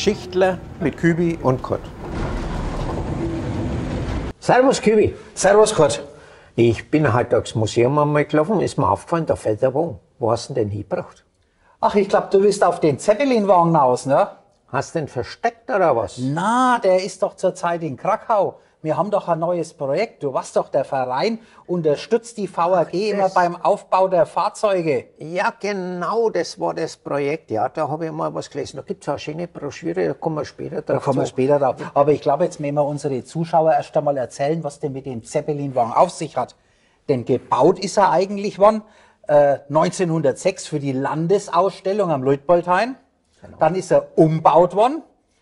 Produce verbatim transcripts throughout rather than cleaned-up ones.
Geschichtler mit Kübi und Kurt. Servus Kübi. Servus Kurt. Ich bin halt durchs Museum einmal gelaufen, ist mir aufgefallen, da fällt der Wagen. Wo hast du denn den hingebracht? Ach, ich glaube, du bist auf den Zeppelin-Wagen aus, ne? Hast du den versteckt oder was? Na, der ist doch zurzeit in Krakau. Wir haben doch ein neues Projekt. Du weißt doch, der Verein unterstützt die V A G Ach, immer beim Aufbau der Fahrzeuge. Ja, genau, das war das Projekt. Ja, da habe ich mal was gelesen. Da gibt es eine schöne Broschüre, da kommen wir später drauf. Da kommen wir später drauf. Aber ich glaube, jetzt müssen wir unsere Zuschauer erst einmal erzählen, was denn mit dem Zeppelin-Wagen auf sich hat. Denn gebaut ist er eigentlich wann? Äh, neunzehnhundertsechs für die Landesausstellung am Luitpoldhain. Genau. Dann ist er umbaut worden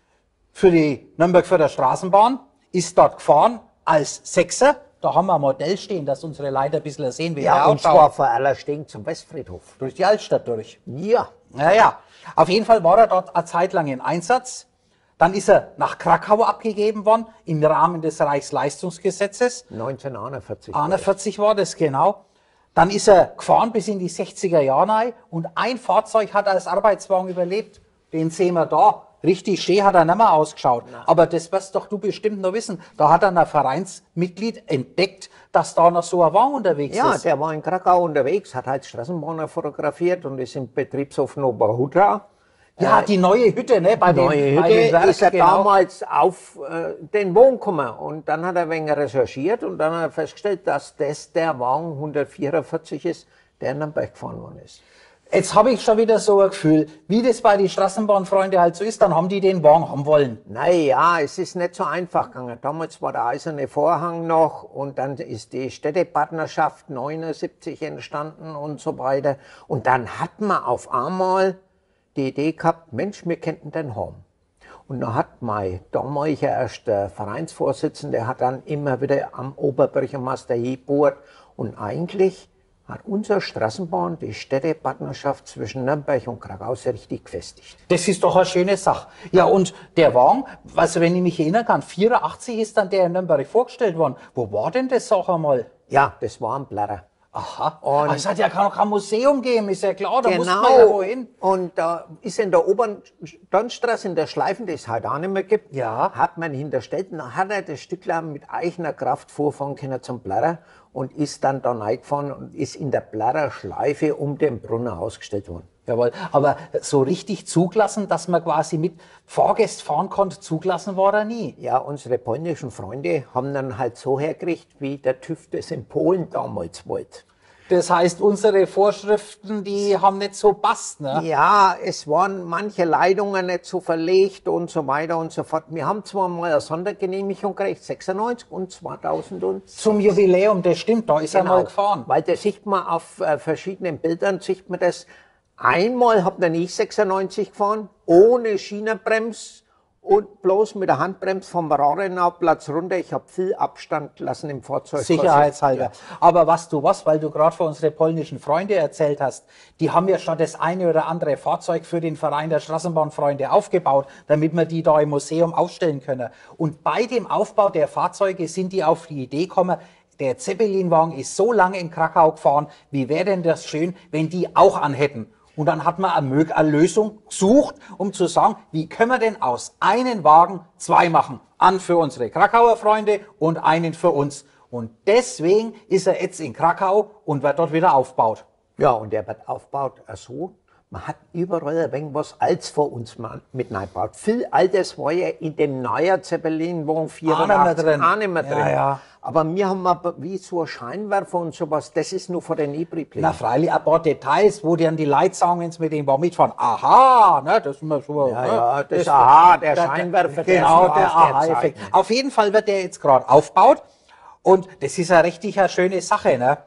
für die Nürnberg-Förder Straßenbahn. Ist dort gefahren als Sechser. Da haben wir ein Modell stehen, dass unsere Leute ein bisschen sehen, wie ja, er ausschaut. Ja, und zwar vor aller Stehen zum Westfriedhof. Durch die Altstadt durch. Ja. Naja, auf jeden Fall war er dort eine Zeit lang in Einsatz. Dann ist er nach Krakau abgegeben worden, im Rahmen des Reichsleistungsgesetzes. neunzehnhunderteinundvierzig. einundvierzig war das, genau. Dann ist er gefahren bis in die sechziger Jahre rein und ein Fahrzeug hat als Arbeitswagen überlebt. Den sehen wir da. Richtig schön hat er nicht mehr ausgeschaut. Nein. Aber das wirst doch du bestimmt noch wissen. Da hat dann ein Vereinsmitglied entdeckt, dass da noch so ein Wagen unterwegs ja, ist. Ja, der war in Krakau unterwegs, hat halt Straßenbahner fotografiert und ist im Betriebshof Nowa-Huta. Ja, äh, die neue Hütte, ne? Bei neue dem, Hütte bei dem Werk, ist er genau. damals auf äh, den Wagen gekommen. Und dann hat er ein wenig recherchiert und dann hat er festgestellt, dass das der Wagen hundertvierundvierzig ist, der in Nürnberg gefahren worden ist. Jetzt habe ich schon wieder so ein Gefühl, wie das bei den Straßenbahnfreunden halt so ist, dann haben die den Wagen haben wollen. Naja, es ist nicht so einfach gegangen. Damals war der eiserne Vorhang noch und dann ist die Städtepartnerschaft neunundsiebzig entstanden und so weiter. Und dann hat man auf einmal die Idee gehabt, Mensch, wir könnten den haben. Und dann hat mein damaliger erster Vereinsvorsitzender, der hat dann immer wieder am Oberbürgermeister gebohrt und eigentlich hat unsere Straßenbahn die Städtepartnerschaft zwischen Nürnberg und Krakau sehr richtig gefestigt. Das ist doch eine schöne Sache. Ja, und der Wagen, also wenn ich mich erinnern kann, vierundachtzig ist dann der in Nürnberg vorgestellt worden. Wo war denn das, sag einmal? Ja, das war am Blätter. Aha, und es hat ja noch kein Museum gegeben, ist ja klar, da genau. muss man ja wohin. Und da äh, ist in der Obernsternstraße, in der Schleifen, die es heute auch nicht mehr gibt, ja. hat man hinterstellt, und dann hat er das Stücklein mit eigener Kraft vorfahren können zum Blätter und ist dann da reingefahren und ist in der Blätterschleife um den Brunnen ausgestellt worden. Jawohl, aber so richtig zugelassen, dass man quasi mit Fahrgästen fahren konnte, zugelassen war er nie. Ja, unsere polnischen Freunde haben dann halt so hergekriegt, wie der TÜV das in Polen damals wollte. Das heißt, unsere Vorschriften, die haben nicht so passt, ne? Ja, es waren manche Leitungen nicht so verlegt und so weiter und so fort. Wir haben zwar mal eine Sondergenehmigung gekriegt, sechsundneunzig und zweitausend. Zum Jubiläum, das stimmt, da ist genau. er mal gefahren. Weil da sieht man auf äh, verschiedenen Bildern, sieht man das. Einmal hab dann ich sechsundneunzig gefahren, ohne Schienenbrems und bloß mit der Handbremse vom Radenauplatz runter. Ich habe viel Abstand gelassen im Fahrzeug. Sicherheitshalber. Ja. Aber was du was, weil du gerade von unsere polnischen Freunde erzählt hast, die haben ja schon das eine oder andere Fahrzeug für den Verein der Straßenbahnfreunde aufgebaut, damit wir die da im Museum ausstellen können. Und bei dem Aufbau der Fahrzeuge sind die auf die Idee gekommen, der Zeppelin-Wagen ist so lange in Krakau gefahren, wie wäre denn das schön, wenn die auch anhätten? Und dann hat man eine, eine Lösung gesucht, um zu sagen, wie können wir denn aus einem Wagen zwei machen? Einen für unsere Krakauer Freunde und einen für uns. Und deswegen ist er jetzt in Krakau und wird dort wieder aufgebaut. Ja, und der wird aufgebaut so. Man hat überall ein wenig was Altes vor uns mit reingebaut. Viel Altes war ja in dem neuen Zeppelin-Wagen vierundachtzig auch nicht mehr drin. Ja, ja. Aber wir haben aber wie so ein Scheinwerfer und sowas, das ist nur von den übrig geblieben. Na freilich, ein paar Details, wo dann die Leute sagen, wenn sie mit dem Wagen mitfahren, aha, ne, das ist immer so. Ja, ne, ja, das, das Aha, der, der Scheinwerfer. Der genau, der Aha-Effekt. Auf jeden Fall wird der jetzt gerade aufgebaut und das ist ja richtig eine schöne Sache, ne?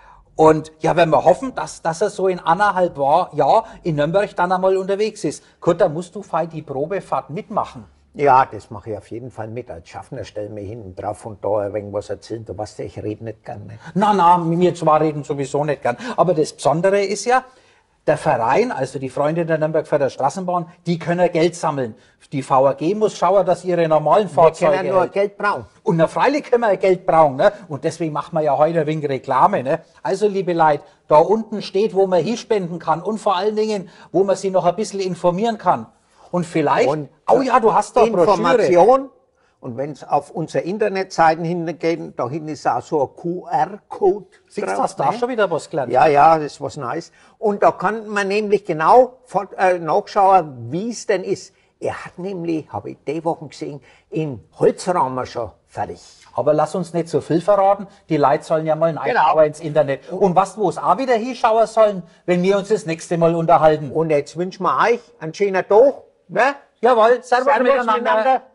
Und ja, wenn wir hoffen, dass, dass er so in anderthalb Jahr in Nürnberg dann einmal unterwegs ist. Kurt, da musst du fein die Probefahrt mitmachen. Ja, das mache ich auf jeden Fall mit. Als Schaffner stelle ich mich hinten drauf und da irgendwas erzählen. Du weißt ja, ich rede nicht gern. Ne? Na, na, mir zwar reden sowieso nicht gern. Aber das Besondere ist ja, der Verein, also die Freunde der Nürnberg-Förder Straßenbahn, die können Geld sammeln. Die V A G muss schauen, dass ihre normalen Fahrzeuge... Wir können nur Geld brauchen. Und na, freilich können wir Geld brauchen, ne? Und deswegen machen wir ja heute ein wenig Reklame, ne? Also, liebe Leute, da unten steht, wo man hinspenden kann und vor allen Dingen, wo man sich noch ein bisschen informieren kann. Und vielleicht, Und oh ja, du hast doch Broschüre. Information. Und wenn es auf unsere Internetseiten hingeht, da hinten ist auch so ein Q R-Code. Siehst du, hast du da schon wieder was gelernt? Ja, ja, das ist was Nice. Und da kann man nämlich genau fort, äh, nachschauen, wie es denn ist. Er hat nämlich, habe ich die Wochen gesehen, in Holzrahmen schon fertig. Aber lass uns nicht so viel verraten. Die Leute sollen ja mal reinschauen Genau. ins Internet. Und was, wo es auch wieder hinschauen sollen, wenn wir uns das nächste Mal unterhalten. Und jetzt wünschen wir euch einen schönen Tag. Ne? Jawohl, servus, Servus miteinander. miteinander.